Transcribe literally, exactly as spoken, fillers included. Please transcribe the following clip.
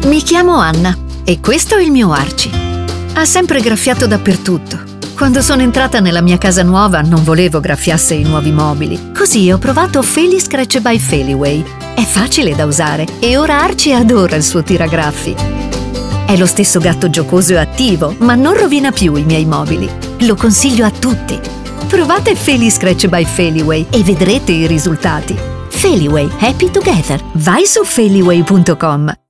Mi chiamo Anna e questo è il mio Archie. Ha sempre graffiato dappertutto. Quando sono entrata nella mia casa nuova non volevo graffiasse i nuovi mobili. Così ho provato Feli Scratch by Feliway. È facile da usare e ora Archie adora il suo tiragraffi. È lo stesso gatto giocoso e attivo, ma non rovina più i miei mobili. Lo consiglio a tutti. Provate Feli Scratch by Feliway e vedrete i risultati. Feliway, happy together. Vai su feliway punto com.